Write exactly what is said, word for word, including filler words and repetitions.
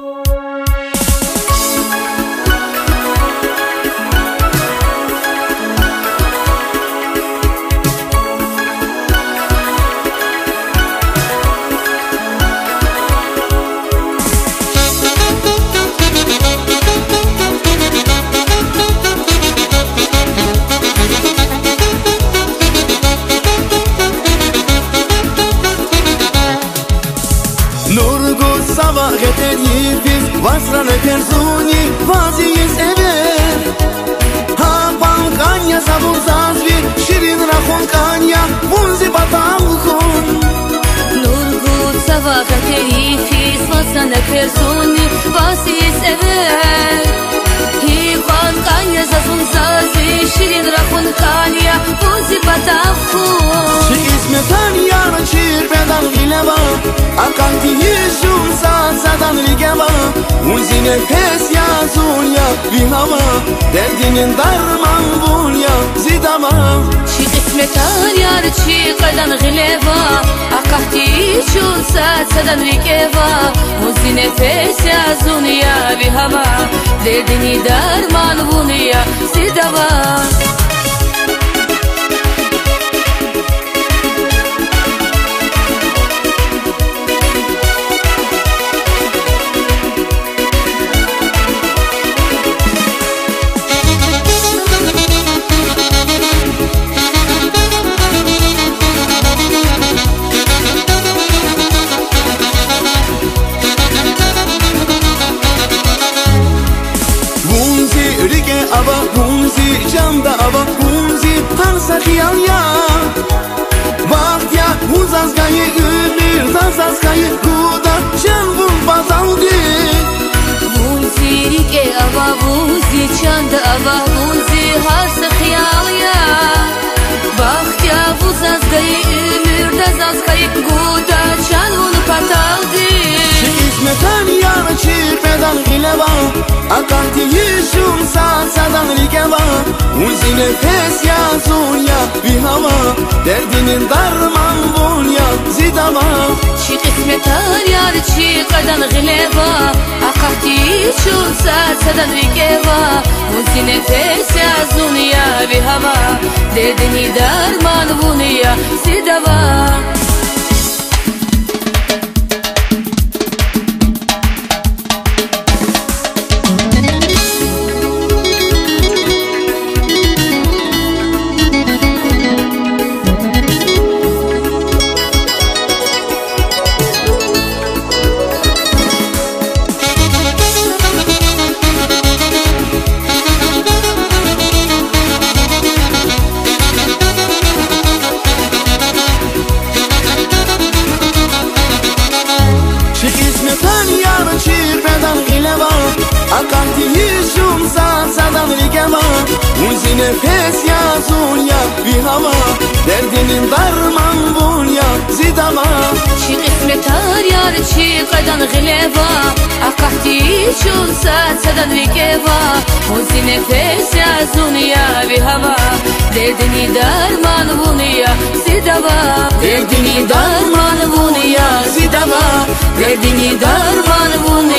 Vasrane persuni vazies ever Ha Balkanya zabur zazvi Shirin rachon kanya Vunzi batalkon Nurgut savaga terifis Vasrane persuni vazies ever Hi Balkanya zabur zazvi Shirin rachon kanya Vunzi batalkon Shi ismetan yar chir bedan gileva Akanti yishun sa sadan ligeva Unzi nefes yazun ya bihava Derdinin darman bul ya zidama Shi ismetan yar chir bedan gileva Akanti yishun sa sadan ligeva Unzi nefes yazun ya bihava Derdinin darman bul ya zidama Ava Hunzi Janda Ava Hunzi Hansa Khiyal ya Vakt ya Huzaz gaye Ümir Zazaz gaye Guda Janvun bazaldi Hunzi Rike Ava Hunzi Janda Ava Hunzi Hansa Khiyal ya Vakt ya Huzaz gaye Ümir Zazaz gaye Guda Janvun bazaldi Ismetan yana çir bedan gileva Akanti yishun sa sadan ligeva Unzi nefes yazun ya bihava Derdinin darman bul ya zidama Shi ismetan yana çir bedan gileva Akanti yishun sa sadan ligeva Unzi nefes yazun ya bihava Derdinin darman bul ya zidama Akanti yishun sa sadan ligeva Unzi nefes yazun ya bihava Derdinin darman bul ya zidama Shi ismetan yar chi qadan gileva Akanti yishun sa sadan ligeva Unzi nefes yazun ya bihava Derdini darman bul ya zidama Derdini darman bul ya zidama Derdini darman bul